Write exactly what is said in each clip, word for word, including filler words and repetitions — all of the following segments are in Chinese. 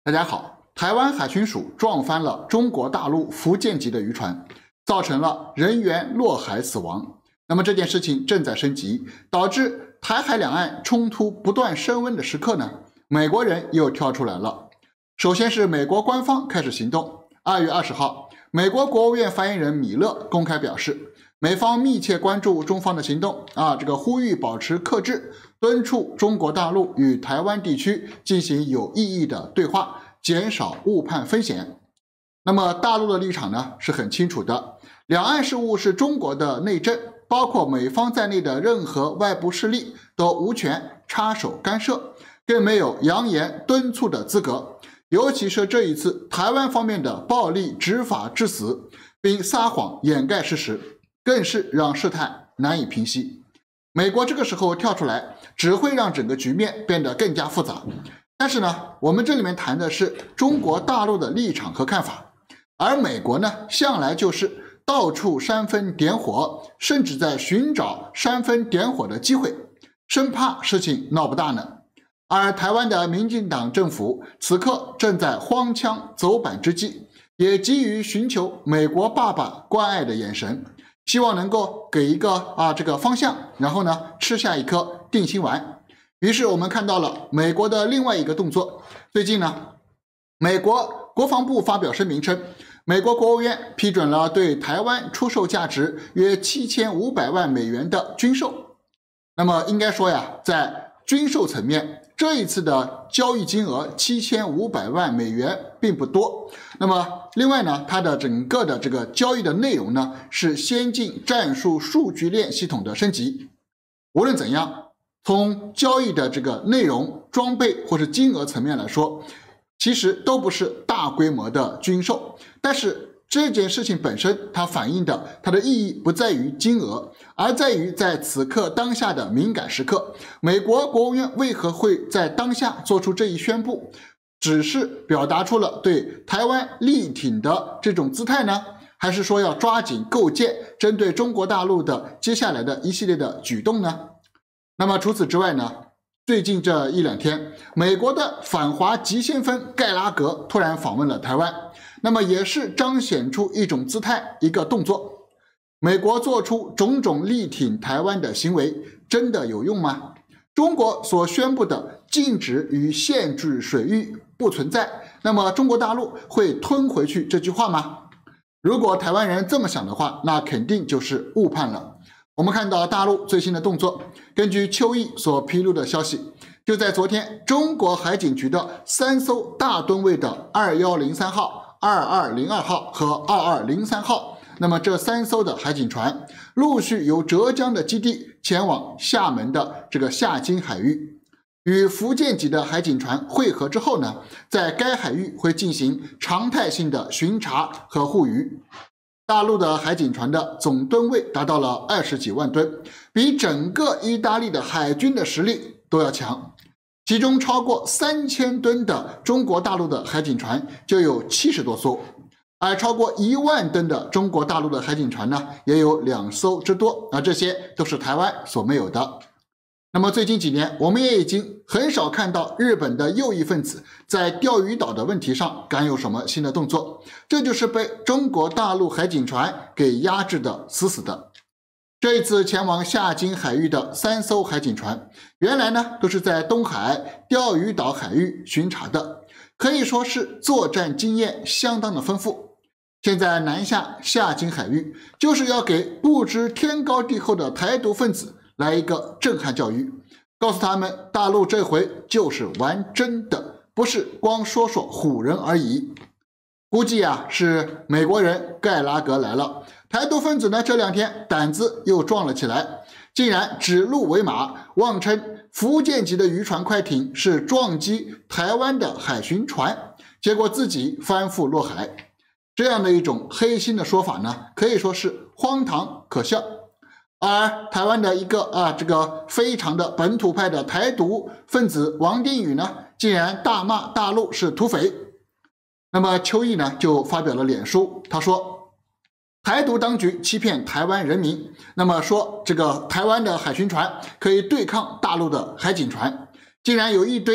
大家好，台湾海巡署撞翻了中国大陆福建籍的渔船，造成了人员落海死亡。那么这件事情正在升级，导致台海两岸冲突不断升温的时刻呢，美国人又跳出来了。首先是美国官方开始行动。二月二十号，美国国务院发言人米勒公开表示，美方密切关注中方的行动啊，这个呼吁保持克制，敦促中国大陆与台湾地区进行有意义的对话，减少误判风险。那么大陆的立场呢是很清楚的，两岸事务是中国的内政，包括美方在内的任何外部势力都无权插手干涉，更没有扬言敦促的资格。尤其是这一次台湾方面的暴力执法致死，并撒谎掩盖事实，更是让事态难以平息。美国这个时候跳出来，只会让整个局面变得更加复杂。但是呢，我们这里面谈的是中国大陆的立场和看法，而美国呢，向来就是到处煽风点火，甚至在寻找煽风点火的机会，生怕事情闹不大呢。而台湾的民进党政府此刻正在荒腔走板之际，也急于寻求美国爸爸关爱的眼神，希望能够给一个啊这个方向，然后呢吃下一颗定心丸。于是我们看到了美国的另外一个动作。最近呢，美国国防部发表声明称，美国国务院批准了对台湾出售价值约七千五百万美元的军售。那么应该说呀，在军售层面，这一次的交易金额七千五百万美元并不多。那么另外呢，它的整个的这个交易的内容呢，是先进战术数据链系统的升级。无论怎样，从交易的这个内容、装备或是金额层面来说，其实都不是大规模的军售。但是这件事情本身，它反映的它的意义不在于金额，而在于在此刻当下的敏感时刻，美国国务院为何会在当下做出这一宣布？只是表达出了对台湾力挺的这种姿态呢？还是说要抓紧构建针对中国大陆的接下来的一系列的举动呢？那么除此之外呢，最近这一两天，美国的反华急先锋盖拉格突然访问了台湾，那么也是彰显出一种姿态，一个动作。美国做出种种力挺台湾的行为，真的有用吗？中国所宣布的禁止与限制水域不存在，那么中国大陆会吞回去这句话吗？如果台湾人这么想的话，那肯定就是误判了。我们看到大陆最新的动作，根据邱毅所披露的消息，就在昨天，中国海警局的三艘大吨位的二一零三号、二二零二号和二二零三号，那么这三艘的海警船陆续由浙江的基地前往厦门的这个厦金海域，与福建籍的海警船汇合之后呢，在该海域会进行常态性的巡查和护渔。大陆的海警船的总吨位达到了二十几万吨，比整个意大利的海军的实力都要强。其中超过三千吨的中国大陆的海警船就有七十多艘，而超过一万吨的中国大陆的海警船呢，也有两艘之多，而这些都是台湾所没有的。那么最近几年，我们也已经很少看到日本的右翼分子在钓鱼岛的问题上敢有什么新的动作，这就是被中国大陆海警船给压制的死死的。这一次前往厦金海域的三艘海警船，原来呢都是在东海钓鱼岛海域巡查的，可以说是作战经验相当的丰富。现在南下厦金海域，就是要给不知天高地厚的台独分子来一个震撼教育，告诉他们大陆这回就是玩真的，不是光说说唬人而已。估计啊是美国人盖拉格来了，台独分子呢这两天胆子又壮了起来，竟然指鹿为马，妄称福建籍的渔船快艇是撞击台湾的海巡船，结果自己翻覆落海。这样的一种黑心的说法呢，可以说是荒唐可笑。而台湾的一个啊，这个非常的本土派的台独分子王定宇呢，竟然大骂大陆是土匪。那么邱毅呢就发表了脸书，他说台独当局欺骗台湾人民，那么说这个台湾的海巡船可以对抗大陆的海警船，竟然有一堆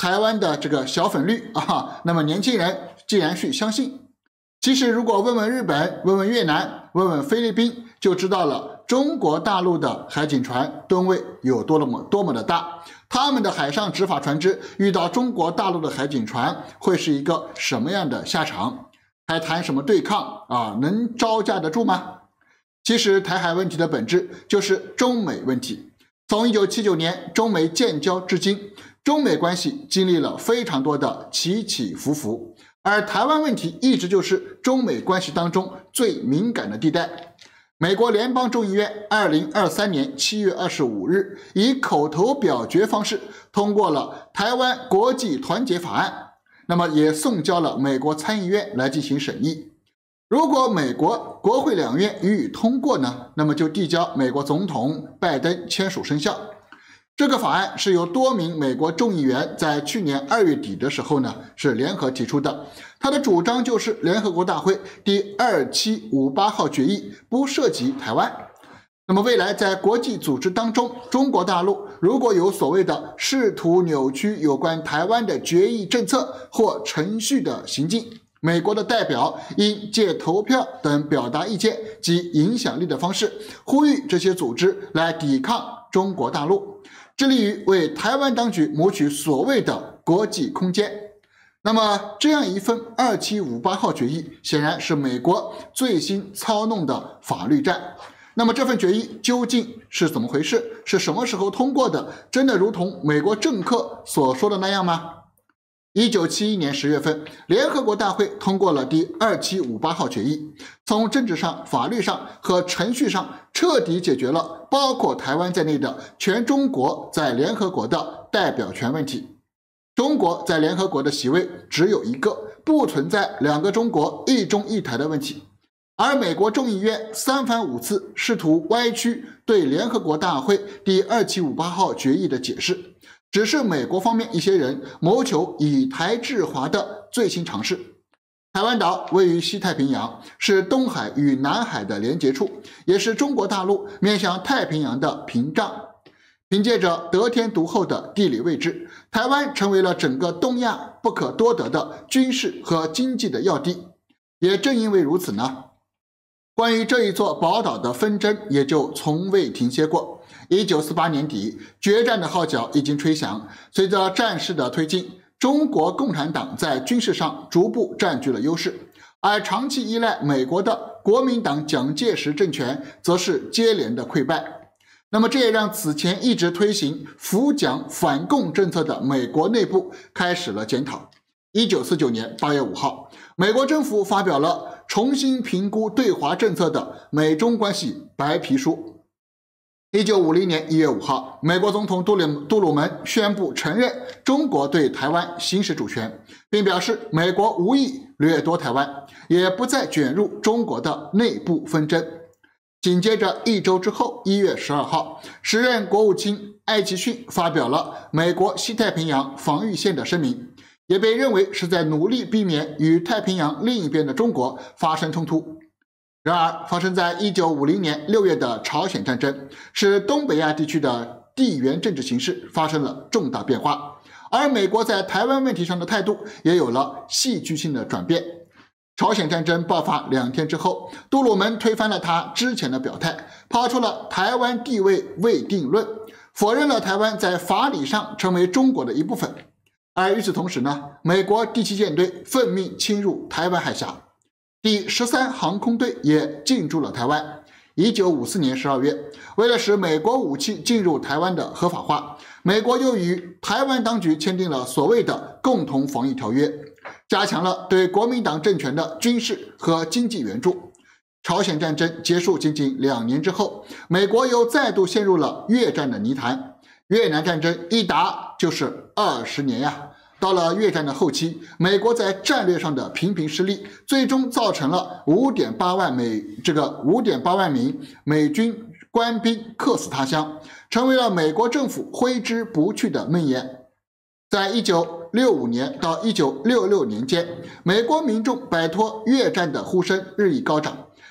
台湾的这个小粉绿啊，那么年轻人竟然去相信。其实如果问问日本、问问越南、问问菲律宾，就知道了中国大陆的海警船吨位有多么多么的大，他们的海上执法船只遇到中国大陆的海警船会是一个什么样的下场？还谈什么对抗啊？能招架得住吗？其实台海问题的本质就是中美问题。从一九七九年中美建交至今，中美关系经历了非常多的起起伏伏，而台湾问题一直就是中美关系当中最敏感的地带。美国联邦众议院二零二三年七月二十五日以口头表决方式通过了台湾国际团结法案，那么也送交了美国参议院来进行审议。如果美国国会两院予以通过呢，那么就递交美国总统拜登签署生效。这个法案是由多名美国众议员在去年二月底的时候呢是联合提出的，它的主张就是联合国大会第二七五八号决议不涉及台湾。那么未来在国际组织当中，中国大陆如果有所谓的试图扭曲有关台湾的决议政策或程序的行径，美国的代表应借投票等表达意见及影响力的方式，呼吁这些组织来抵抗中国大陆，致力于为台湾当局谋取所谓的国际空间。那么这样一份二七五八号决议显然是美国最新操弄的法律战。那么这份决议究竟是怎么回事？是什么时候通过的？真的如同美国政客所说的那样吗？一九七一年十月份，联合国大会通过了第二七五八号决议，从政治上、法律上和程序上彻底解决了包括台湾在内的全中国在联合国的代表权问题。中国在联合国的席位只有一个，不存在两个中国、一中一台的问题。而美国众议院三番五次试图歪曲对联合国大会第二七五八号决议的解释，只是美国方面一些人谋求以台制华的最新尝试。台湾岛位于西太平洋，是东海与南海的连接处，也是中国大陆面向太平洋的屏障。凭借着得天独厚的地理位置，台湾成为了整个东亚不可多得的军事和经济的要地。也正因为如此呢，关于这一座宝岛的纷争也就从未停歇过。一九四八年底，决战的号角已经吹响。随着战事的推进，中国共产党在军事上逐步占据了优势，而长期依赖美国的国民党蒋介石政权则是接连的溃败。那么这也让此前一直推行扶蒋反共政策的美国内部开始了检讨。一九四九年八月五号，美国政府发表了重新评估对华政策的美中关系白皮书。一九五零年一月五号，美国总统杜鲁杜鲁门宣布承认中国对台湾行使主权，并表示美国无意掠夺台湾，也不再卷入中国的内部纷争。紧接着一周之后，一月十二号，时任国务卿艾奇逊发表了美国西太平洋防御线的声明，也被认为是在努力避免与太平洋另一边的中国发生冲突。然而，发生在一九五零年六月的朝鲜战争，使东北亚地区的地缘政治形势发生了重大变化，而美国在台湾问题上的态度也有了戏剧性的转变。朝鲜战争爆发两天之后，杜鲁门推翻了他之前的表态，抛出了台湾地位未定论，否认了台湾在法理上成为中国的一部分。而与此同时呢，美国第七舰队奉命侵入台湾海峡，第十三航空队也进驻了台湾。一九五四年十二月，为了使美国武器进入台湾的合法化，美国又与台湾当局签订了所谓的共同防御条约，加强了对国民党政权的军事和经济援助。朝鲜战争结束仅仅两年之后，美国又再度陷入了越战的泥潭。越南战争一打就是二十年呀。到了越战的后期，美国在战略上的频频失利，最终造成了 五点八万美这个 五点八万名美军官兵客死他乡，成为了美国政府挥之不去的梦魇。在一九六五年到一九六六年间，美国民众摆脱越战的呼声日益高涨，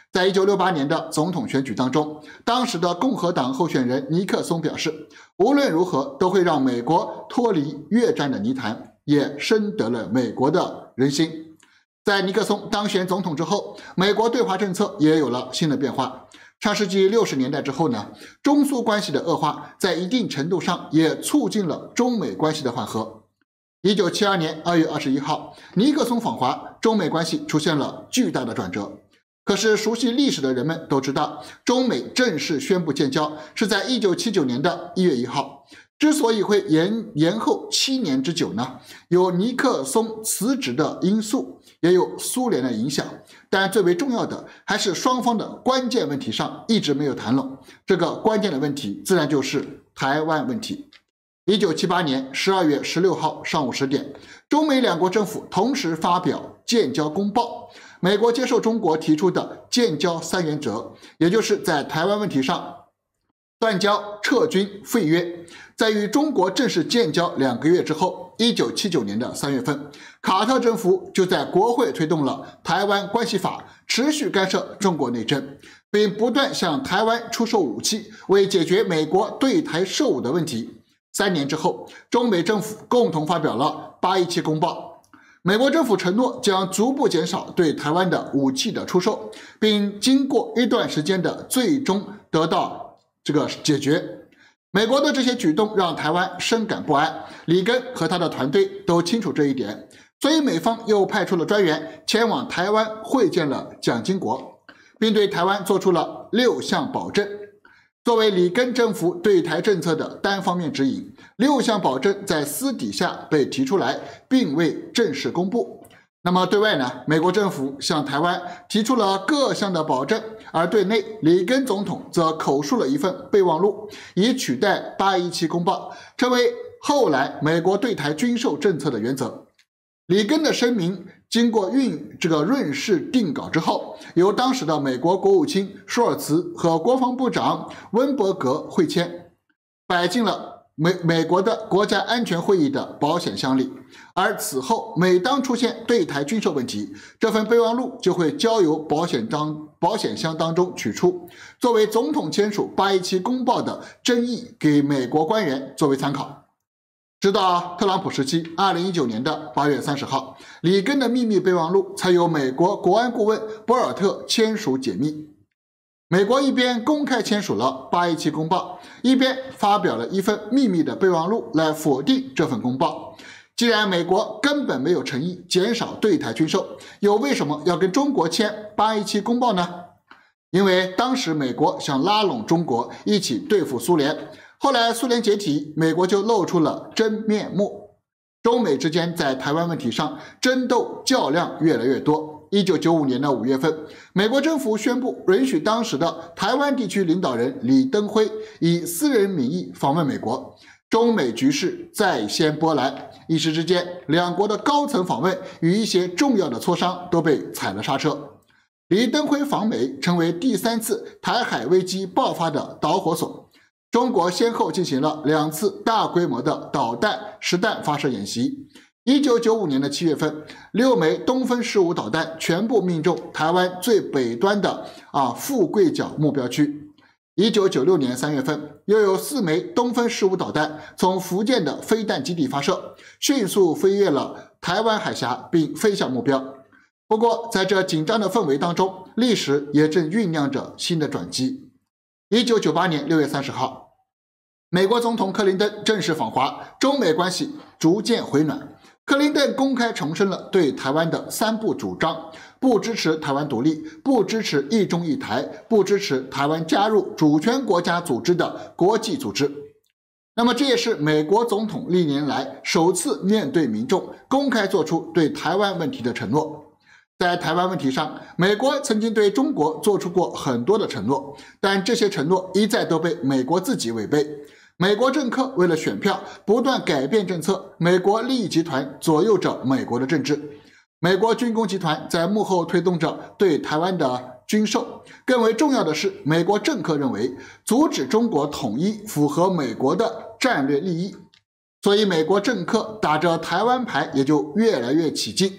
在一九六八年的总统选举当中，当时的共和党候选人尼克松表示，无论如何都会让美国脱离越战的泥潭，也深得了美国的人心。在尼克松当选总统之后，美国对华政策也有了新的变化。上世纪六十年代之后呢，中苏关系的恶化在一定程度上也促进了中美关系的缓和。一九七二年二月二十一号，尼克松访华，中美关系出现了巨大的转折。可是熟悉历史的人们都知道，中美正式宣布建交是在一九七九年的一月一号。之所以会延延后七年之久呢，有尼克松辞职的因素，也有苏联的影响，但最为重要的还是双方的关键问题上一直没有谈拢。这个关键的问题自然就是台湾问题。一九七八年十二月十六号上午十点，中美两国政府同时发表建交公报。美国接受中国提出的建交三原则，也就是在台湾问题上断交、撤军、废约。在与中国正式建交两个月之后，一九七九年的三月份，卡特政府就在国会推动了《台湾关系法》，持续干涉中国内政，并不断向台湾出售武器，为解决美国对台售武的问题。三年之后，中美政府共同发表了八一七公报。美国政府承诺将逐步减少对台湾的武器的出售，并经过一段时间的最终得到这个解决。美国的这些举动让台湾深感不安，里根和他的团队都清楚这一点，所以美方又派出了专员前往台湾会见了蒋经国，并对台湾做出了六项保证。作为里根政府对台政策的单方面指引，六项保证在私底下被提出来，并未正式公布。那么对外呢，美国政府向台湾提出了各项的保证，而对内，里根总统则口述了一份备忘录，以取代八一七公报，成为后来美国对台军售政策的原则。里根的声明经过运这个润饰定稿之后，由当时的美国国务卿舒尔茨和国防部长温伯格会签，摆进了美美国的国家安全会议的保险箱里。而此后每当出现对台军售问题，这份备忘录就会交由保险当保险箱当中取出，作为总统签署八一七公报的争议给美国官员作为参考。直到特朗普时期二零一九年的八月三十号，里根的秘密备忘录才由美国国安顾问博尔特签署解密。美国一边公开签署了八一七公报，一边发表了一份秘密的备忘录来否定这份公报。既然美国根本没有诚意减少对台军售，又为什么要跟中国签八一七公报呢？因为当时美国想拉拢中国一起对付苏联，后来苏联解体，美国就露出了真面目。中美之间在台湾问题上争斗较量越来越多。一九九五年的五月份，美国政府宣布允许当时的台湾地区领导人李登辉以私人名义访问美国，中美局势再掀波澜。一时之间，两国的高层访问与一些重要的磋商都被踩了刹车。李登辉访美成为第三次台海危机爆发的导火索。中国先后进行了两次大规模的导弹实弹发射演习。一九九五年的七月份，六枚东风十五导弹全部命中台湾最北端的啊富贵角目标区。一九九六年三月份，又有四枚东风十五导弹从福建的飞弹基地发射，迅速飞越了台湾海峡并飞向目标。不过，在这紧张的氛围当中，历史也正酝酿着新的转机。一九九八年六月三十号，美国总统克林顿正式访华，中美关系逐渐回暖。克林顿公开重申了对台湾的三不主张：不支持台湾独立，不支持一中一台，不支持台湾加入主权国家组织的国际组织。那么这也是美国总统历年来首次面对民众公开做出对台湾问题的承诺。在台湾问题上，美国曾经对中国做出过很多的承诺，但这些承诺一再都被美国自己违背。美国政客为了选票不断改变政策，美国利益集团左右着美国的政治。美国军工集团在幕后推动着对台湾的军售。更为重要的是，美国政客认为阻止中国统一符合美国的战略利益，所以美国政客打着台湾牌也就越来越起劲。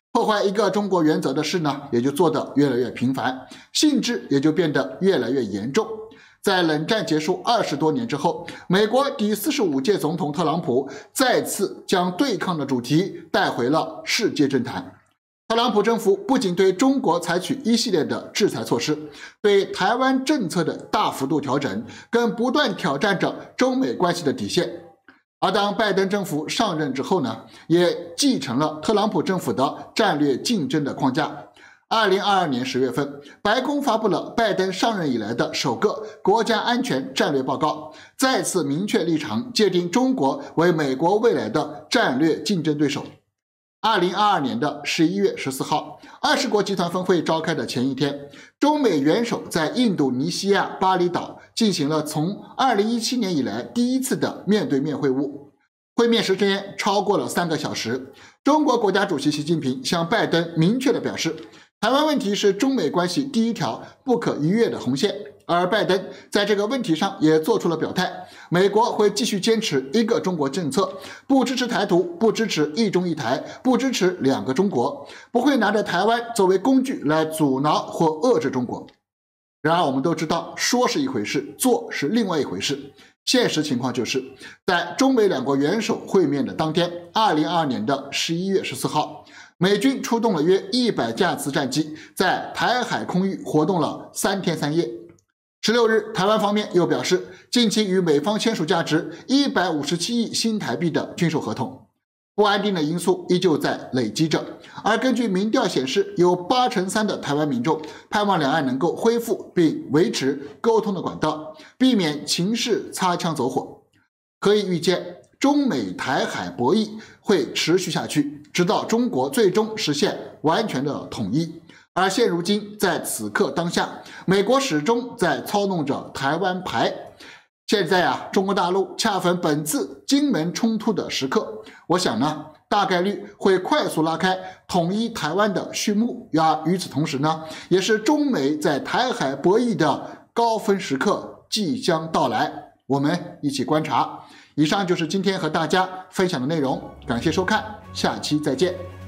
破坏一个中国原则的事呢，也就做得越来越频繁，性质也就变得越来越严重。在冷战结束二十多年之后，美国第四十五届总统特朗普再次将对抗的主题带回了世界政坛。特朗普政府不仅对中国采取一系列的制裁措施，对台湾政策的大幅度调整，更不断挑战着中美关系的底线。而当拜登政府上任之后呢，也继承了特朗普政府的战略竞争的框架。二零二二年十月份，白宫发布了拜登上任以来的首个国家安全战略报告，再次明确立场，界定中国为美国未来的战略竞争对手。二零二二年的十一月十四号，二十国集团峰会召开的前一天，中美元首在印度尼西亚巴厘岛进行了从二零一七年以来第一次的面对面会晤。会面时间超过了三个小时，中国国家主席习近平向拜登明确地表示，台湾问题是中美关系第一条不可逾越的红线，而拜登在这个问题上也做出了表态，美国会继续坚持一个中国政策，不支持台独，不支持一中一台，不支持两个中国，不会拿着台湾作为工具来阻挠或遏制中国。然而我们都知道，说是一回事，做是另外一回事。现实情况就是，在中美两国元首会面的当天，二零二二年的十一月十四号，美军出动了约一百架次战机，在台海空域活动了三天三夜。十六日，台湾方面又表示，近期与美方签署价值一百五十七亿新台币的军售合同。不安定的因素依旧在累积着，而根据民调显示，有八成三的台湾民众盼望两岸能够恢复并维持沟通的管道，避免情势擦枪走火。可以预见，中美台海博弈会持续下去，直到中国最终实现完全的统一。而现如今，在此刻当下，美国始终在操弄着台湾牌。现在啊，中国大陆恰逢本次金门冲突的时刻，我想呢，大概率会快速拉开统一台湾的序幕。而与此同时呢，也是中美在台海博弈的高峰时刻即将到来，我们一起观察。以上就是今天和大家分享的内容，感谢收看，下期再见。